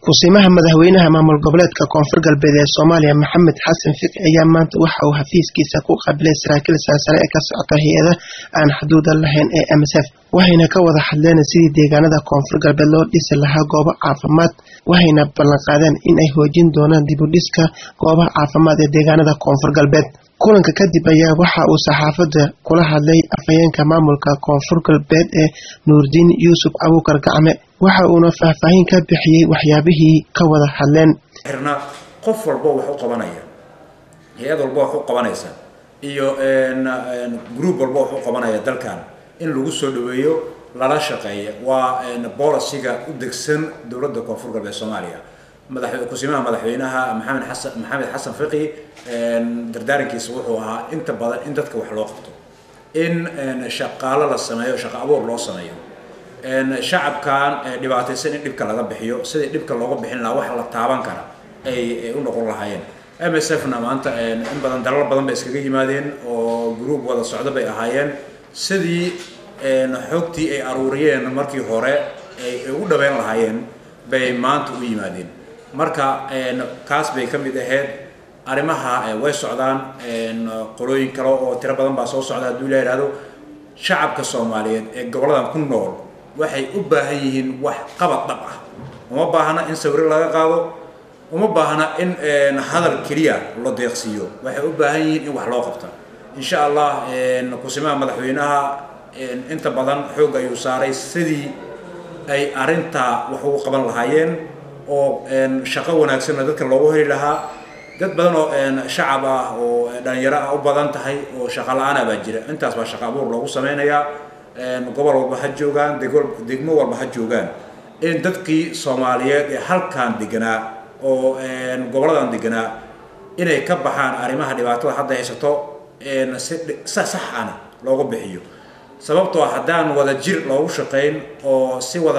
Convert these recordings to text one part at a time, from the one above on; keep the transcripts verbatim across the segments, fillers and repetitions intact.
kusimaha madaxweynaha maamul goboleedka koonfur galbeed ee Soomaaliya Maxamed Xasan Fiqi ayaa maanta waxa uu xafiiskiisa ku qabilay saraakiil sare ee ka socota hay'adda aan xuduud lahayn ee M S F waxayna ka wada hadleen sidii deegaanada koonfur galbeed loo dhisi lahaa goobo caafimaad waxayna ballan qaadeen in ay hoojin doonaan dib u dhiska goobaha caafimaad ee deegaanada koonfur galbeed kulanka kadib ayaa waxa uu saxaafadda kula hadlay afhayeenka maamulka koonfur galbeed ee Nuurdiin Yuusuf Abuukar Gacme waxa uuna faahfaahin ka bixiyay waxyaabihii ka wada hadleen xirna qof walba wax u qabanaya hay'ad walba wax u qabanaysa iyo een group walba wax u qabanaya dalkan in lagu soo dhaweeyo lala shaqeeyo waa policy-ga u degsan dawladda koonfur galbeed Soomaaliya madaxweynaha kusimaha madaxweynaha Maxamed Xasan Maxamed Xasan Fiqi een dardaarankiisa wuxuu ahaa inta badan in dadka wax loo qabto in shaqaale la sameeyo shaqo abuur loo sameeyo een shacabkan dhibaataysan in dhibka laga bixiyo sidii dhibka looga bixin lahaa wax la taaban kara ay u noqon lahaayeen M S F-na maanta in badan dalal badan bay iskaga yimaadeen oo group wada socdo bay ahaayeen sidii een xogtii ay aruuriyeen markii hore ay ugu dhaweyn lahaayeen bay maanta u yimaadeen marka een kaas bay ka mid ahayd arrimaha way socdaan een qolooyin kale oo tiro badan baa soo socda haddii la yiraahdo shacabka Soomaaliyeed ee goboladan ku nool waxay u baahan yihiin wax qabad dhab ah uma baahna in sawir laga qaado uma baahna in een hadal kaliya loo deeqsiyo waxay u baahan yihiin in wax loo qabto insha Allah een kusimaha madaxweynaha een inta badan xoog ayuu saaray sidii ay arinta wax ugu qaban lahaayeen oo een shaqo wanaagsan dadka loogu heli lahaa dad badan oo een shacab ah oo dhalinyaro ah u badan tahay oo shaqo la'aan ah baa jira intaas baa shaqo abuur loogu sameeyaa een gobol walba ha joogaan degmo walba ha joogaan in dadkii Soomaaliyeed ee halkaan deganaa oo een goboladan deganaa inay ka baxaan arrimaha dhibaatada hadda haysato een sax sax ah loogu bixiyo sababtoo ah haddaan wada jir loogu shaqeyn oo si wada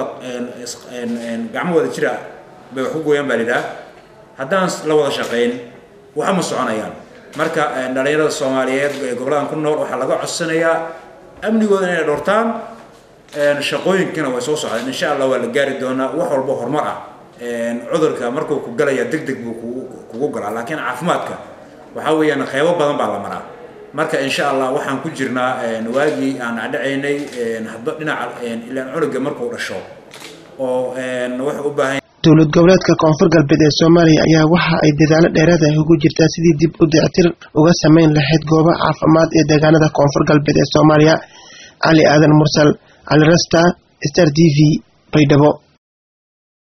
een een gacmo wada jira bay wax u gooyaan baa lidaa haddaan la wada shaqeyn waxa ma soconayaan marka dhalinyarada Soomaaliyeed ee goboladan ku nool waxa laga codsanayaa amnigooda inay dhortaan een shaqooyinkana way soo socdaan insha Allah waa la gaari doonaa wax walba horumar ah een cudurka markuu ku galaya degdeg buu kugu galaa laakiin caafimaadka waxa weeyaan qaybo badan baa la maraa marka insha Allah waxaan ku jirnaa een waagi aan dhacaynay een hadba dhinaca een ilaa cunuga markuu dhasho oo een wax u baahan dawlad goboleedka koonfur galbeed ee Soomaaliya ayaa waxa ay dadaalo dheeraad ah ugu jirtaa sidii dib u dayactir uga sameyn lahayd goobo caafimaad ee deegaanada koonfur galbeed ee Soomaaliya Ali Aadan Mursal Al Rasta Star T V Baydhabo.